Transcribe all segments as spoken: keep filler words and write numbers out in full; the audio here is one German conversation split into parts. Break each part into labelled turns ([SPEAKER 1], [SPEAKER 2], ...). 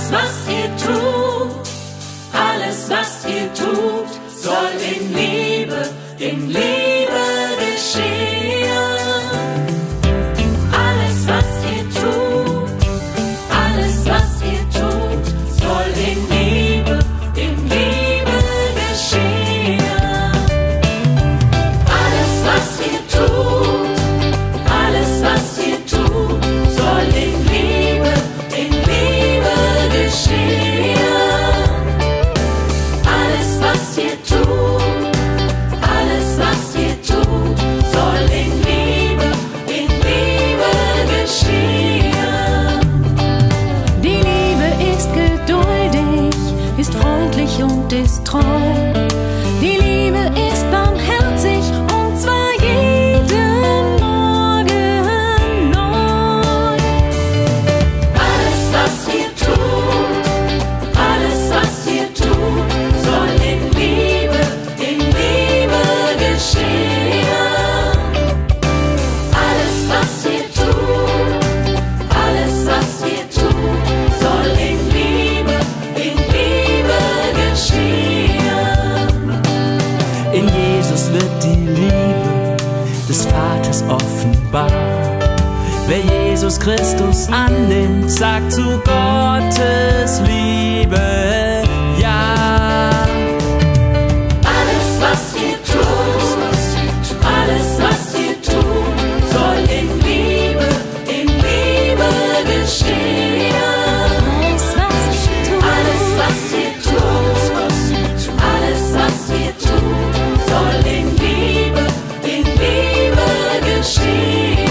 [SPEAKER 1] Alles, was ihr tut, alles, was ihr tut, soll in Liebe, in Liebe geschehen. Alles, was ihr tut, alles, was ihr tut, soll in Liebe, in Liebe geschehen. Alles, was ihr tut, alles, was ihr tut, soll in Liebe, in Liebe geschehen. Alles, was ihr tut, alles, was ihr tut, soll in Liebe, in Liebe geschehen.
[SPEAKER 2] Die Liebe ist geduldig, ist freundlich und ist treu. Die Liebe ist barmherzig und zwar jeden Morgen neu.
[SPEAKER 1] Alles, was ihr tut, alles, was ihr tut, soll in Liebe, in Liebe geschehen. Alles, was ihr tut, alles, was ihr tut, soll in Liebe, in Liebe geschehen.
[SPEAKER 3] In Jesus wird die Liebe des Vaters offenbar. Wer Jesus Christus annimmt, sagt zu Gottes Liebe ja.
[SPEAKER 1] Alles, was ihr tut, alles, was ihr tut, soll in Liebe, in Liebe geschehen.
[SPEAKER 2] Alles, was ihr tut,
[SPEAKER 1] Alles, was ihr tut, alles, was ihr tut, soll in Liebe, in Liebe geschehen.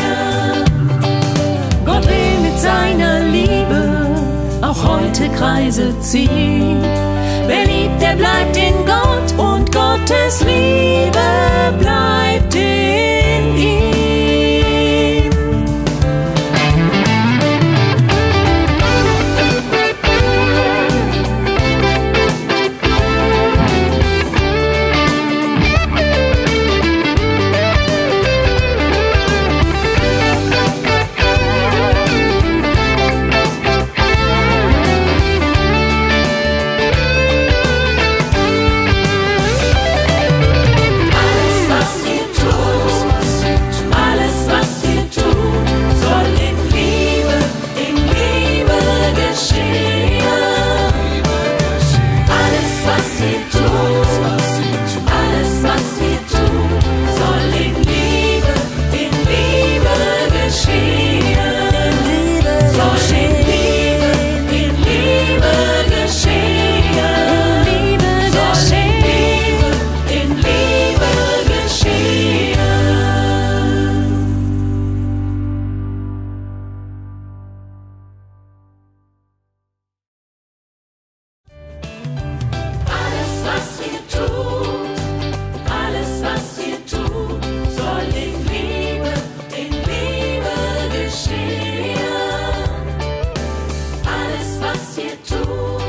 [SPEAKER 2] Gott will mit seiner Liebe auch heute Kreise ziehen. Wer liebt, der bleibt in Gott und Gottes Liebe bleibt in ihm.
[SPEAKER 1] Alles, was ihr tut, alles, was ihr tut, soll in Liebe, in Liebe geschehen. Alles, was ihr tut, alles, was ihr tut, soll in Liebe, in Liebe geschehen. Soll in Liebe, in Liebe geschehen. Soll in Liebe, in Liebe geschehen. Alles, was ihr tut, alles, was ihr tut, soll in Liebe, in Liebe geschehen. Alles, was ihr tut,